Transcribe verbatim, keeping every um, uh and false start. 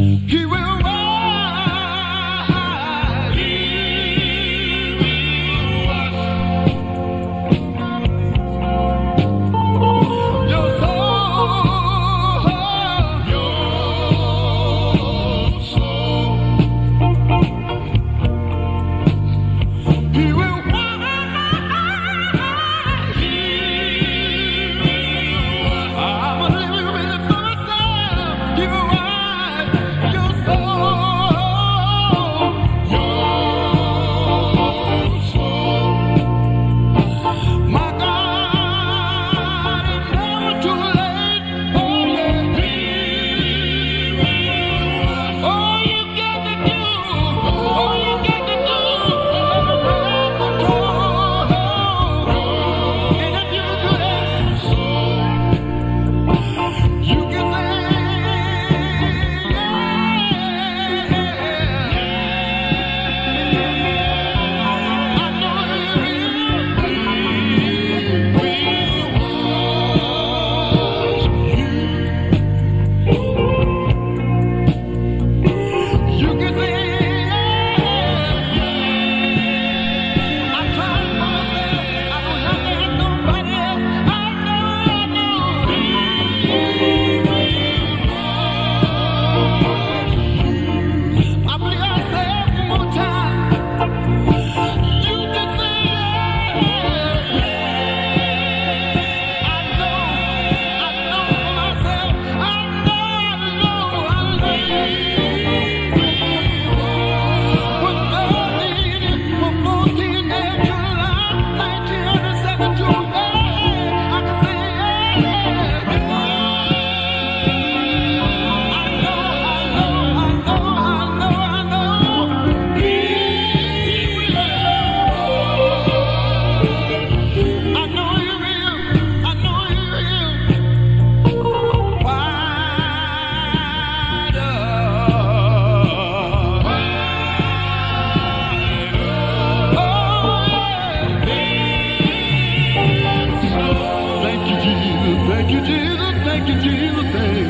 He will rise. Your soul, your soul. He will rise. He will rise. I'm a living witness for myself. He will rise. Your soul, your soul. My God, it's never too late. Oh, yeah. He will. All you got to do, all you got to do is let the door. And if you do that, you can say, I know you will. You can say, I tried myself. I don't have to have nobody else. I know, I know. I believe I say it one more time. You can say, I know, I know for myself. I know, I know, I know. When God needed for fourteen days, July nineteen seventy-two, I can say, I know, I know, I know, I know. He will. I know you will. I know you will. Wider, wider. Oh, yeah. Thank you, Jesus. Thank you, Jesus. Thank you, Jesus. Thank